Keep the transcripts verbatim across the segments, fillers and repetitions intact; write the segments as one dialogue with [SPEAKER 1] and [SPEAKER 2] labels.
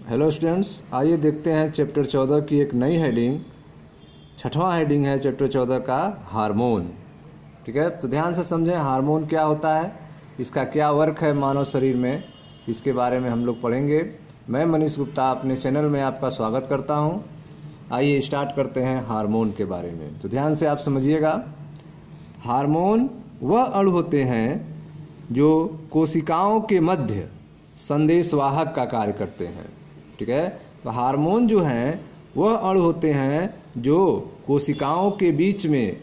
[SPEAKER 1] Hello students, आइए देखते हैं चैप्टर चौदह की एक नई हेडिंग। छठवां हेडिंग है चैप्टर चौदह का हार्मोन। ठीक है, तो ध्यान से समझें हार्मोन क्या होता है, इसका क्या वर्क है मानव शरीर में, इसके बारे में हम लोग पढ़ेंगे। मैं मनीष गुप्ता अपने चैनल में आपका स्वागत करता हूं। आइए स्टार्ट करते हैं हार्मोन के बारे में। तो ध्यान से आप समझिएगा, हार्मोन वह अणु होते हैं जो कोशिकाओं के मध्य संदेशवाहक का कार्य करते हैं। ठीक है, तो हार्मोन जो हैं वह अणु होते हैं जो कोशिकाओं के बीच में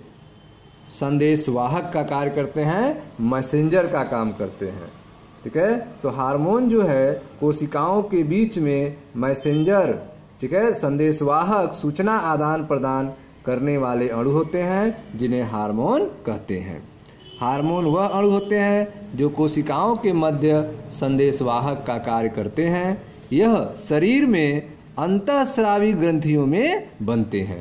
[SPEAKER 1] संदेशवाहक का कार्य करते हैं, मैसेंजर का काम करते हैं। ठीक है, तो हार्मोन जो है कोशिकाओं के बीच में मैसेंजर, ठीक है, संदेशवाहक, सूचना आदान प्रदान करने वाले अणु होते हैं जिन्हें हार्मोन कहते हैं। हार्मोन वह अणु होते हैं जो कोशिकाओं के मध्य संदेशवाहक का कार्य करते हैं। यह शरीर में अंतःस्रावी ग्रंथियों में बनते हैं।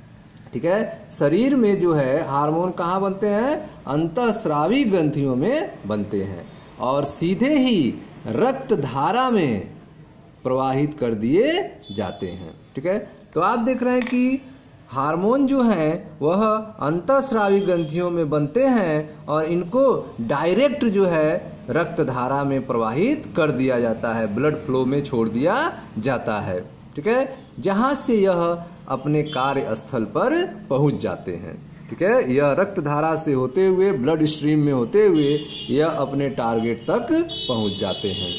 [SPEAKER 1] ठीक है, शरीर में जो है हार्मोन कहाँ बनते हैं? अंतःस्रावी ग्रंथियों में बनते हैं और सीधे ही रक्त धारा में प्रवाहित कर दिए जाते हैं। ठीक है, तो आप देख रहे हैं कि हार्मोन जो हैं वह अंतःस्रावी ग्रंथियों में बनते हैं और इनको डायरेक्ट जो है रक्त धारा में प्रवाहित कर दिया जाता है, ब्लड फ्लो में छोड़ दिया जाता है। ठीक है, जहां से यह अपने कार्य स्थल पर पहुंच जाते हैं। ठीक है, यह रक्त धारा से होते हुए, ब्लड स्ट्रीम में होते हुए यह अपने टारगेट तक पहुंच जाते हैं।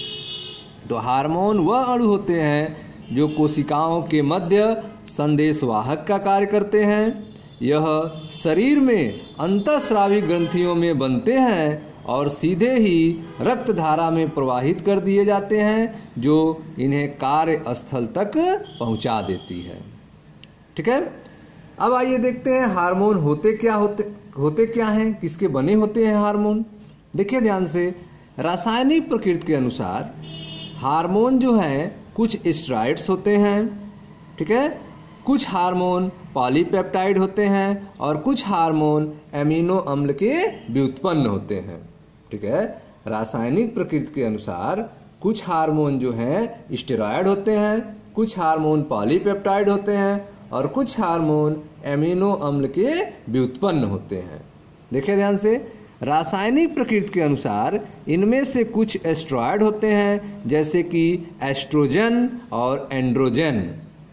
[SPEAKER 1] तो हार्मोन वह अणु होते हैं जो कोशिकाओं के मध्य संदेशवाहक का कार्य करते हैं। यह शरीर में अंतःस्रावी ग्रंथियों में बनते हैं और सीधे ही रक्त धारा में प्रवाहित कर दिए जाते हैं, जो इन्हें कार्य स्थल तक पहुंचा देती है। ठीक है, अब आइए देखते हैं हार्मोन होते क्या होते होते क्या हैं, किसके बने होते हैं हार्मोन। देखिए ध्यान से, रासायनिक प्रकृति के अनुसार हार्मोन जो हैं कुछ स्टेरॉइड्स होते हैं। ठीक है, कुछ हार्मोन पॉलीपेप्टाइड होते हैं और कुछ हार्मोन एमिनो अम्ल के व्युत्पन्न होते हैं। ठीक है, रासायनिक प्रकृति के अनुसार कुछ हार्मोन जो हैं स्टेरॉइड होते हैं, कुछ हार्मोन पॉलीपेप्टाइड होते हैं और कुछ हार्मोन एमिनो अम्ल के व्युत्पन्न होते हैं। देखिए ध्यान से, रासायनिक प्रकृति के अनुसार इनमें से कुछ एस्ट्रॉयड होते हैं, जैसे कि एस्ट्रोजन और एंड्रोजन।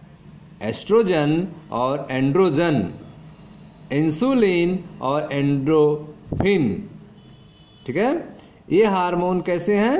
[SPEAKER 1] एस्ट्रोजन और एंड्रोजन, इंसुलिन और एंड्रोफिन। ठीक है, ये हार्मोन कैसे हैं?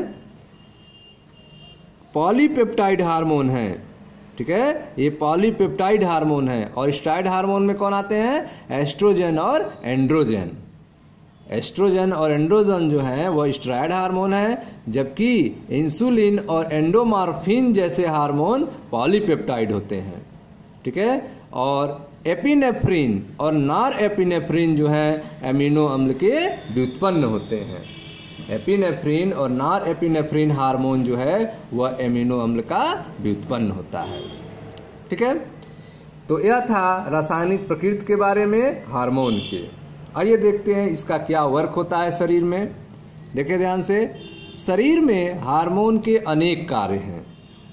[SPEAKER 1] पॉलीपेप्टाइड हार्मोन हैं। ठीक है, ये पॉलीपेप्टाइड हार्मोन है। और स्टेरॉइड हार्मोन में कौन आते हैं? एस्ट्रोजन और एंड्रोजन। एस्ट्रोजन और एंड्रोजन जो है वह स्टेरॉइड हार्मोन है, जबकि इंसुलिन और एंडोमॉर्फिन जैसे हार्मोन पॉलीपेप्टाइड होते हैं। ठीक है, और एपिनेफ्रिन और नॉर एपिनेफ्रिन जो है एमिनो अम्ल के व्युत्पन्न होते हैं। एपिनेफ्रिन और नॉर एपिनेफ्रिन हार्मोन जो है वह एमिनो अम्ल का व्युत्पन्न होता है। ठीक है, तो यह था रासायनिक प्रकृति के बारे में हार्मोन के। आइए देखते हैं इसका क्या वर्क होता है शरीर में। देखिए ध्यान से, शरीर में हार्मोन के अनेक कार्य हैं।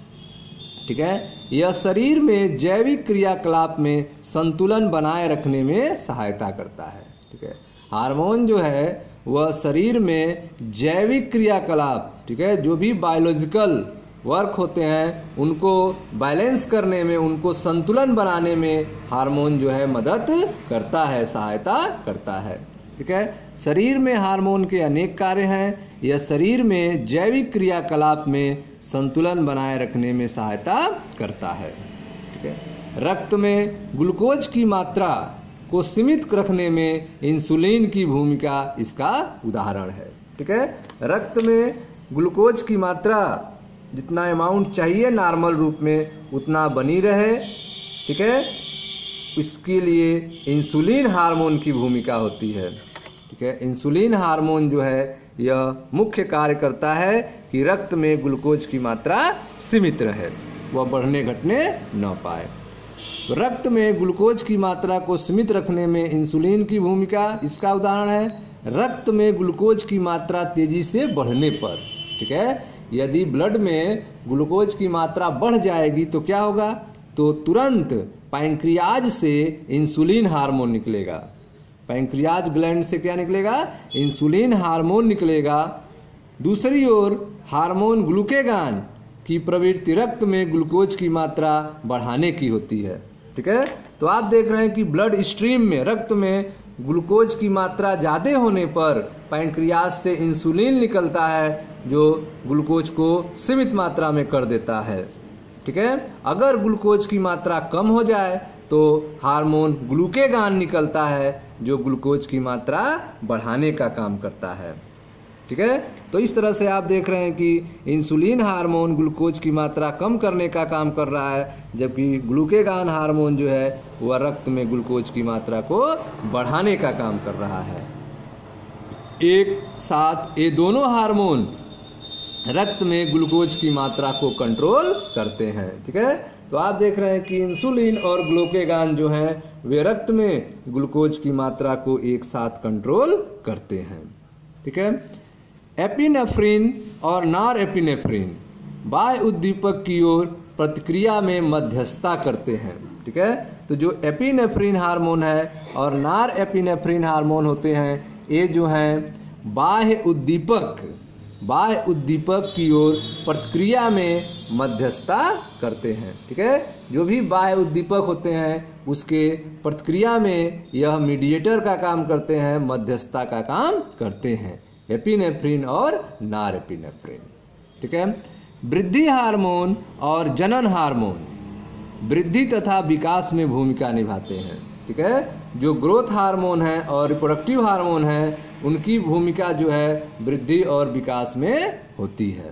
[SPEAKER 1] ठीक है, यह शरीर में जैविक क्रियाकलाप में संतुलन बनाए रखने में सहायता करता है। ठीक है, हार्मोन जो है वह शरीर में जैविक क्रियाकलाप, ठीक है, जो भी बायोलॉजिकल वर्क होते हैं उनको बैलेंस करने में, उनको संतुलन बनाने में हार्मोन जो है मदद करता है, सहायता करता है। ठीक है, शरीर में हार्मोन के अनेक कार्य हैं। यह शरीर में जैविक क्रियाकलाप में संतुलन बनाए रखने में सहायता करता है। ठीक है, रक्त में ग्लूकोज की मात्रा को सीमित रखने में इंसुलिन की भूमिका इसका उदाहरण है। ठीक है, रक्त में ग्लूकोज की मात्रा जितना अमाउंट चाहिए नॉर्मल रूप में उतना बनी रहे, ठीक है, इसके लिए इंसुलिन हार्मोन की भूमिका होती है। ठीक है, इंसुलिन हार्मोन जो है यह मुख्य कार्य करता है कि रक्त में ग्लूकोज की मात्रा सीमित रहे, वह बढ़ने घटने न पाए। तो रक्त में ग्लूकोज की मात्रा को सीमित रखने में इंसुलिन की भूमिका इसका उदाहरण है। रक्त में ग्लूकोज की मात्रा तेजी से बढ़ने पर, ठीक है, यदि ब्लड में ग्लूकोज की मात्रा बढ़ जाएगी तो क्या होगा, तो तुरंत पैंक्रियाज से इंसुलिन हार्मोन निकलेगा। पैंक्रियाज ग्लैंड से क्या निकलेगा, इंसुलिन हार्मोन निकलेगा। दूसरी ओर हार्मोन ग्लूकेगान की प्रवृत्ति रक्त में ग्लूकोज की मात्रा बढ़ाने की होती है। ठीक है, तो आप देख रहे हैं कि ब्लड स्ट्रीम में, रक्त में ग्लूकोज की मात्रा ज्यादा होने पर पैंक्रियाज से इंसुलिन निकलता है जो ग्लूकोज को सीमित मात्रा में कर देता है। ठीक है, अगर ग्लूकोज की मात्रा कम हो जाए तो हार्मोन ग्लूकेगान निकलता है जो ग्लूकोज की मात्रा बढ़ाने का काम करता है। ठीक है, तो इस तरह से आप देख रहे हैं कि इंसुलिन हार्मोन ग्लूकोज की मात्रा कम करने का काम कर रहा है, जबकि ग्लूकेगान हार्मोन जो है वह रक्त में ग्लूकोज की मात्रा को बढ़ाने का काम कर रहा है। एक साथ ये दोनों हार्मोन रक्त में ग्लूकोज की मात्रा को कंट्रोल करते हैं। ठीक है, तो आप देख रहे हैं कि इंसुलिन और ग्लूकेगान जो हैं वे रक्त में ग्लूकोज की मात्रा को एक साथ कंट्रोल करते हैं। ठीक है, एपिनेफ्रिन और नॉर एपिनेफ्रिन बाह्य उद्दीपक की ओर प्रतिक्रिया में मध्यस्थता करते हैं। ठीक है, तो जो एपिनेफ्रिन हार्मोन है और नॉर एपिनेफ्रिन हार्मोन होते हैं, ये जो हैं बाह्य उद्दीपक बाह्य उद्दीपक की ओर प्रतिक्रिया में मध्यस्थता करते हैं। ठीक है, जो भी बाह्य उद्दीपक होते हैं उसके प्रतिक्रिया में यह मीडिएटर का काम करते हैं, मध्यस्थता का काम करते हैं, एपिनेफ्रिन और नॉर एपिनेफ्रिन। ठीक है, वृद्धि हार्मोन और जनन हार्मोन वृद्धि तथा विकास में भूमिका निभाते हैं। ठीक है, जो ग्रोथ हार्मोन है और रिप्रोडक्टिव हार्मोन है उनकी भूमिका जो है वृद्धि और विकास में होती है।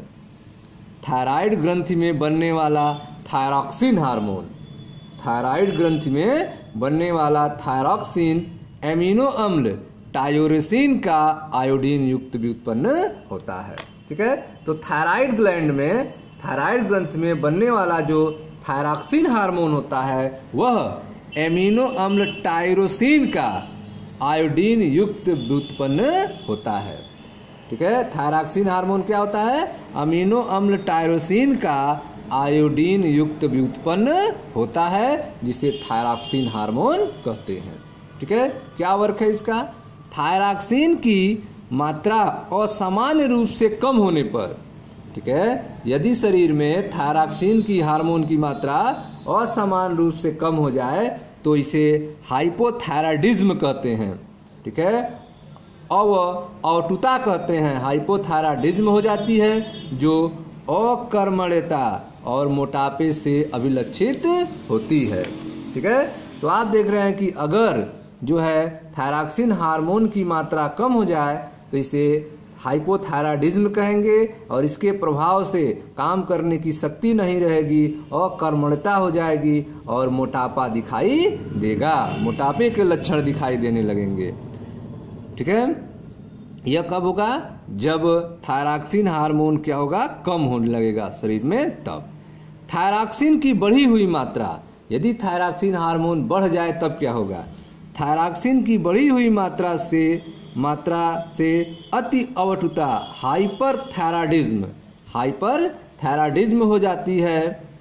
[SPEAKER 1] थायराइड ग्रंथि में बनने वाला थायरॉक्सिन हार्मोन थायराइड ग्रंथि में बनने वाला थायरॉक्सिन एमिनो अम्ल टायोरेसिन का आयोडीन युक्त भी उत्पन्न होता है। ठीक है, तो थायराइड ग्लैंड में थायराइड ग्रंथि में बनने वाला जो थायरॉक्सिन हार्मोन होता है वह एमिनो अम्ल टायरोसिन का आयोडीन युक्त व्युत्पन्न होता है। ठीक है, थायरॉक्सिन हार्मोन क्या होता है, अमीनो अम्ल टायरोसिन का आयोडीन युक्त व्युत्पन्न होता है जिसे थायरॉक्सिन हार्मोन कहते हैं। ठीक है, क्या वर्क है इसका, थायरॉक्सिन की मात्रा असामान्य रूप से कम होने पर, ठीक है, यदि शरीर में थायरॉक्सिन की हार्मोन की मात्रा असमान रूप से कम हो जाए तो इसे हाइपोथायराइडिज्म कहते हैं। ठीक है, अव अवटुता कहते हैं, हाइपोथायराइडिज्म हो जाती है जो अकर्मण्यता और मोटापे से अभिलक्षित होती है। ठीक है, तो आप देख रहे हैं कि अगर जो है थायरॉक्सिन हार्मोन की मात्रा कम हो जाए तो इसे हाइपोथायराइडिज्म कहेंगे और इसके प्रभाव से काम करने की शक्ति नहीं रहेगी, अकर्मण्यता हो जाएगी और मोटापा दिखाई देगा, मोटापे के लक्षण दिखाई देने लगेंगे। ठीक है, यह कब होगा, जब थायरॉक्सिन हार्मोन क्या होगा, कम होने लगेगा शरीर में। तब थायरॉक्सिन की बढ़ी हुई मात्रा, यदि थायरॉक्सिन हार्मोन बढ़ जाए तब क्या होगा, थायरॉक्सिन की बढ़ी हुई मात्रा से मात्रा से अति अवटुता हाइपर थायराइडिज्म हाइपर थायराइडिज्म हो जाती है।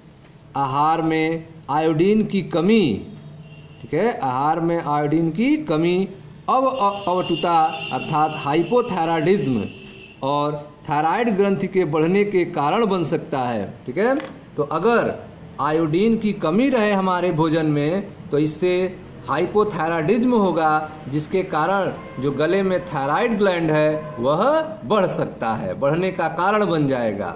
[SPEAKER 1] आहार में आयोडीन की कमी, ठीक है, आहार में आयोडीन की कमी अव अवटुता अर्थात हाइपोथायराइडिज्म और थायराइड ग्रंथि के बढ़ने के कारण बन सकता है। ठीक है, तो अगर आयोडीन की कमी रहे हमारे भोजन में तो इससे हाइपोथायराइडिज्म होगा, जिसके कारण जो गले में थायराइड ग्लैंड है वह बढ़ सकता है, बढ़ने का कारण बन जाएगा।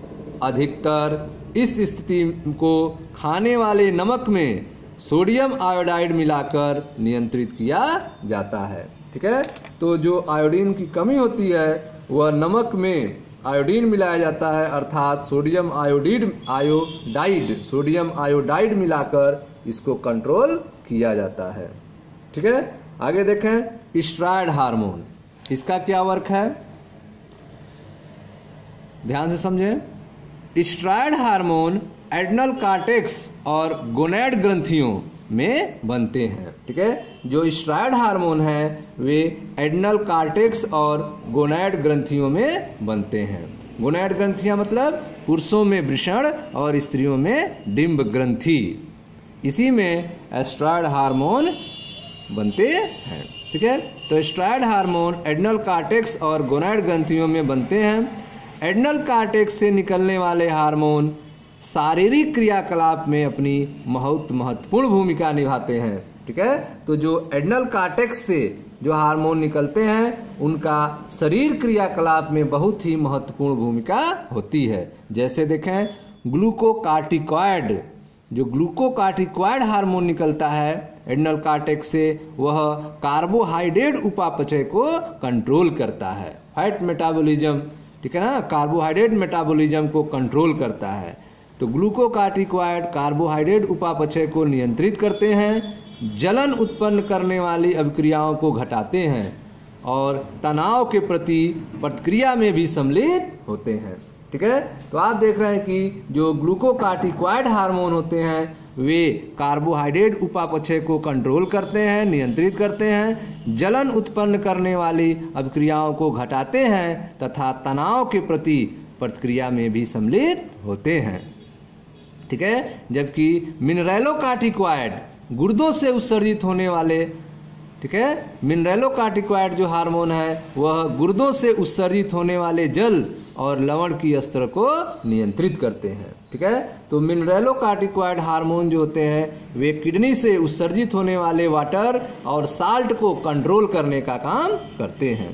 [SPEAKER 1] अधिकतर इस स्थिति को खाने वाले नमक में सोडियम आयोडाइड मिलाकर नियंत्रित किया जाता है। ठीक है, तो जो आयोडीन की कमी होती है वह नमक में आयोडीन मिलाया जाता है, अर्थात sodium iodide iodide sodium iodide मिलाकर इसको कंट्रोल किया जाता है। ठीक है, आगे देखें स्टेरॉयड हार्मोन, इसका क्या वर्क है, ध्यान से समझें। स्टेरॉयड हार्मोन एड्रेनल कॉर्टेक्स और गोनैड ग्रंथियों में बनते हैं। ठीक है, जो स्टेरॉयड हार्मोन है वे एड्रेनल कॉर्टेक्स और गोनैड ग्रंथियों में बनते हैं। गोनैड ग्रंथियां मतलब पुरुषों में वृषण और स्त्रियों में डिंब ग्रंथि। इसी में एस्ट्रॉयड हार्मोन बनते हैं। ठीक है, तो एस्ट्रॉयड हार्मोन एड्रिनल कॉर्टेक्स और गोनैड ग्रंथियों में बनते हैं। एड्रिनल कॉर्टेक्स से निकलने वाले हार्मोन शारीरिक क्रियाकलाप में अपनी बहुत महत्वपूर्ण भूमिका निभाते हैं। ठीक है, तो जो एड्रिनल कॉर्टेक्स से जो हार्मोन निकलते हैं उनका शरीर क्रियाकलाप में बहुत ही महत्वपूर्ण भूमिका होती है। जैसे देखें ग्लूकोकार्टिकॉइड, जो ग्लूकोकार्टिकॉइड हार्मोन निकलता है एड्रिनल कॉर्टेक्स से, वह कार्बोहाइड्रेट उपापचय को कंट्रोल करता है। फैट मेटाबॉलिज्म, ठीक है ना, कार्बोहाइड्रेट मेटाबॉलिज्म को कंट्रोल करता है। तो ग्लूकोकार्टिकॉइड कार्बोहाइड्रेट उपापचय को नियंत्रित करते हैं, जलन उत्पन्न करने वाली अभिक्रियाओं को घटाते हैं और तनाव के प्रति प्रतिक्रिया में भी सम्मिलित होते हैं। ठीक है, तो आप देख रहे हैं कि जो ग्लूकोकार्टिकॉइड हार्मोन होते हैं वे कार्बोहाइड्रेट उपापचय को कंट्रोल करते हैं, नियंत्रित करते हैं, जलन उत्पन्न करने वाली अभिक्रियाओं को घटाते हैं तथा तनाव के प्रति प्रतिक्रिया में भी सम्मिलित होते हैं। ठीक है, जबकि मिनरेलोकार्टिकॉइड गुर्दों से उत्सर्जित होने वाले, ठीक है, मिनरेलोकार्टिकॉइड जो हार्मोन है वह गुर्दों से उत्सर्जित होने वाले जल और लवण की स्तर को नियंत्रित करते हैं। ठीक है, तो मिनरेलोकार्टिकॉइड हार्मोन जो होते हैं वे किडनी से उत्सर्जित होने वाले वाटर और साल्ट को कंट्रोल करने का काम करते हैं।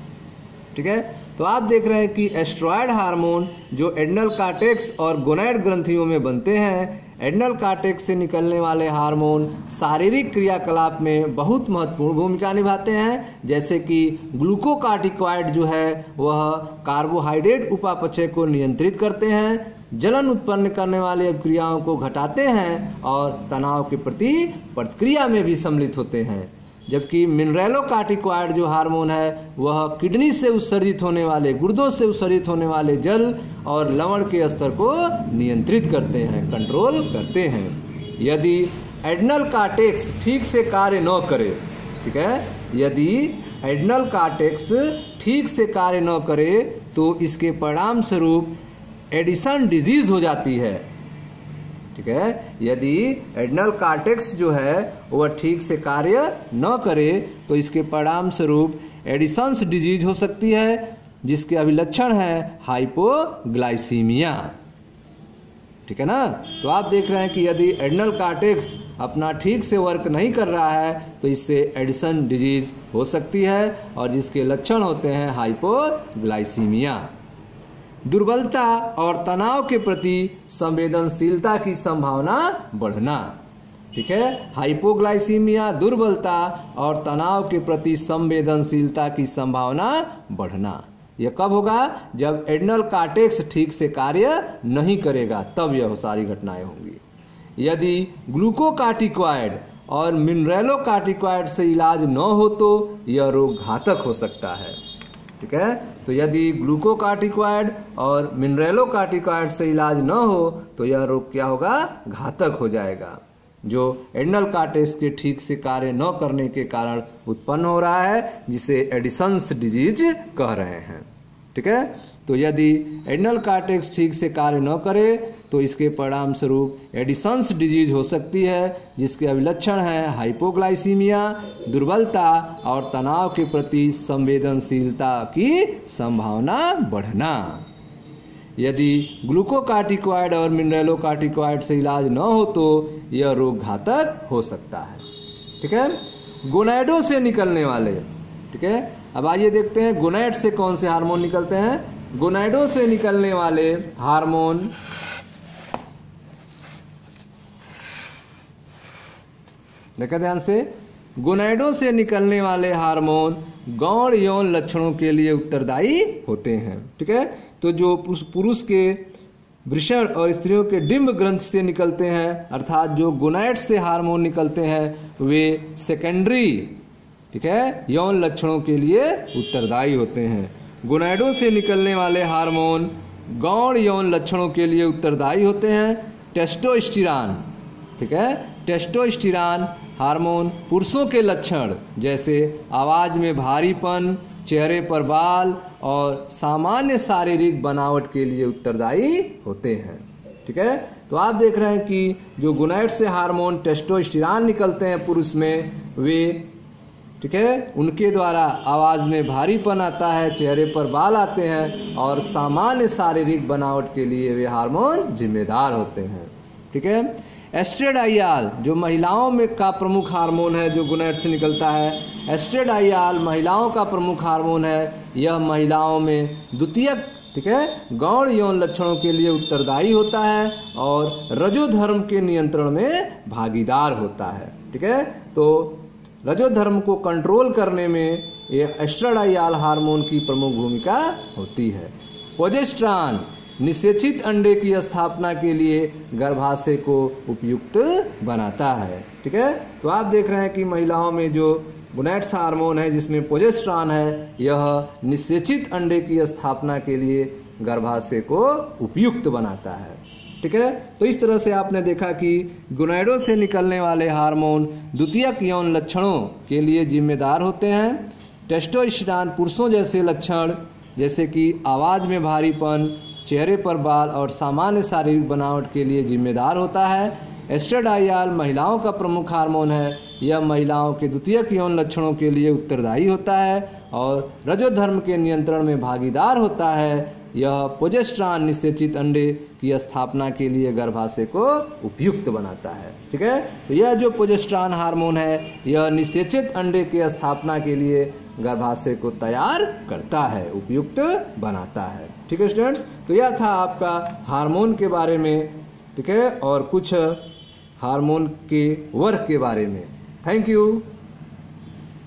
[SPEAKER 1] ठीक है, तो आप देख रहे हैं कि एस्ट्रॉयड हार्मोन जो एड्रिनल कॉर्टेक्स और गोनैड ग्रंथियों में बनते हैं, एड्रिनल कॉर्टेक्स से निकलने वाले हार्मोन शारीरिक क्रियाकलाप में बहुत महत्वपूर्ण भूमिका निभाते हैं। जैसे कि ग्लूकोकार्टिकॉइड जो है वह कार्बोहाइड्रेट उपापचय को नियंत्रित करते हैं, जलन उत्पन्न करने वाली अभिक्रियाओं को घटाते हैं और तनाव के प्रति प्रतिक्रिया में भी सम्मिलित होते हैं। जबकि मिनरेलोकार्टिकॉइड जो हार्मोन है वह किडनी से उत्सर्जित होने वाले, गुर्दों से उत्सर्जित होने वाले जल और लवण के स्तर को नियंत्रित करते हैं, कंट्रोल करते हैं। यदि एड्रिनल कॉर्टेक्स ठीक से कार्य न करे, ठीक है, यदि एड्रिनल कॉर्टेक्स ठीक से कार्य न करे तो इसके परिणाम स्वरूप एडिसन डिजीज हो जाती है। ठीक है, यदि एड्रिनल कॉर्टेक्स जो है वह ठीक से कार्य न करे तो इसके परिणाम स्वरूप एडिसन्स डिजीज हो सकती है, जिसके अभिलक्षण है हाइपोग्लाइसीमिया। ठीक है ना, तो आप देख रहे हैं कि यदि एड्रिनल कॉर्टेक्स अपना ठीक से वर्क नहीं कर रहा है तो इससे एडिसन डिजीज हो सकती है और जिसके लक्षण होते हैं हाइपोग्लाइसीमिया। दुर्बलता और तनाव के प्रति संवेदनशीलता की संभावना बढ़ना। ठीक है, हाइपोग्लाइसीमिया, दुर्बलता और तनाव के प्रति संवेदनशीलता की संभावना बढ़ना। यह कब होगा? जब एड्रिनल कॉर्टेक्स ठीक से कार्य नहीं करेगा, तब यह सारी घटनाएं होंगी। यदि ग्लूकोकार्टिकॉइड और मिनरेलोकार्टिकॉइड से इलाज न हो तो यह रोग घातक हो सकता है। ठीक है, तो यदि ग्लूकोकार्टिकॉइड और मिनरेलोकार्टिकॉइड से इलाज न हो तो यह रोग क्या होगा? घातक हो जाएगा, जो एड्रिनल कॉर्टेक्स के ठीक से कार्य न करने के कारण उत्पन्न हो रहा है, जिसे एडिसन्स डिजीज कह रहे हैं। ठीक है, तो यदि एड्रिनल कॉर्टेक्स ठीक से कार्य न करे तो इसके परिणाम स्वरूप एडिसन्स डिजीज हो सकती है, जिसके अभिलक्षण है हाइपोग्लाइसीमिया, दुर्बलता और तनाव के प्रति संवेदनशीलता की संभावना बढ़ना। यदि ग्लूकोकार्टिकॉइड और मिनरेलोकार्टिकॉइड से इलाज न हो तो यह रोग घातक हो सकता है। ठीक है, गोनैडों से निकलने वाले, ठीक है, अब आइए देखते हैं गोनैड से कौन से हार्मोन निकलते हैं। गोनैडों से निकलने वाले हार्मोन देखा ध्यान से, गोनैडों से निकलने वाले हार्मोन गौण यौन लक्षणों के लिए उत्तरदायी होते हैं। ठीक है, तो जो पुरुष के वृषण और स्त्रियों के डिंब ग्रंथ से निकलते हैं, अर्थात जो गोनैड से हार्मोन निकलते हैं, वे सेकेंडरी, ठीक है, यौन लक्षणों के लिए उत्तरदायी होते हैं। गोनैडों से निकलने वाले हार्मोन गौण यौन लक्षणों के लिए उत्तरदायी होते हैं। टेस्टोस्टेरोन, ठीक है, टेस्टोस्टेरोन हार्मोन पुरुषों के लक्षण जैसे आवाज में भारीपन, चेहरे पर बाल और सामान्य शारीरिक बनावट के लिए उत्तरदायी होते हैं। ठीक है, तो आप देख रहे हैं कि जो गोनैड से हार्मोन टेस्टोस्टेरोन निकलते हैं पुरुष में, वे ठीक है उनके द्वारा आवाज़ में भारीपन आता है, चेहरे पर बाल आते हैं और सामान्य शारीरिक बनावट के लिए वे हार्मोन जिम्मेदार होते हैं। ठीक है, एस्ट्रेडाइयाल जो महिलाओं में का प्रमुख हार्मोन है, जो गोनैड से निकलता है। एस्ट्रेडाइयाल महिलाओं का प्रमुख हार्मोन है। यह महिलाओं में द्वितीयक ठीक है गौण यौन लक्षणों के लिए उत्तरदायी होता है और रजोधर्म के नियंत्रण में भागीदार होता है। ठीक है, तो रजोधर्म को कंट्रोल करने में ये एस्ट्रेडाइयाल हार्मोन की प्रमुख भूमिका होती है। प्रोजेस्टेरॉन निषेचित अंडे की स्थापना के लिए गर्भाशय को उपयुक्त बनाता है। ठीक है, तो आप देख रहे हैं कि महिलाओं में जो गोनैड्स हार्मोन है जिसमें प्रोजेस्टेरॉन है, यह निषेचित अंडे की स्थापना के लिए गर्भाशय को उपयुक्त बनाता है। ठीक है, तो इस तरह से आपने देखा कि गोनैडों से निकलने वाले हार्मोन द्वितीयक यौन लक्षणों के लिए जिम्मेदार होते हैं। टेस्टोस्टेरोन पुरुषों जैसे लक्षण जैसे कि आवाज़ में भारीपन, चेहरे पर बाल और सामान्य शारीरिक बनावट के लिए जिम्मेदार होता है। एस्ट्रेडाइयाल महिलाओं का प्रमुख हार्मोन है। यह महिलाओं के द्वितीयक यौन लक्षणों के लिए उत्तरदायी होता है और रजोधर्म के नियंत्रण में भागीदार होता है। यह प्रोजेस्टेरॉन निषेचित अंडे की स्थापना के लिए गर्भाशय को उपयुक्त बनाता है। ठीक है, तो यह जो प्रोजेस्टेरॉन हार्मोन है यह निषेचित अंडे की स्थापना के लिए गर्भाशय को तैयार करता है, उपयुक्त बनाता है। ठीक है स्टूडेंट्स, तो यह था आपका हार्मोन के बारे में। ठीक है, और कुछ हार्मोन के वर्क के बारे में। Thank you.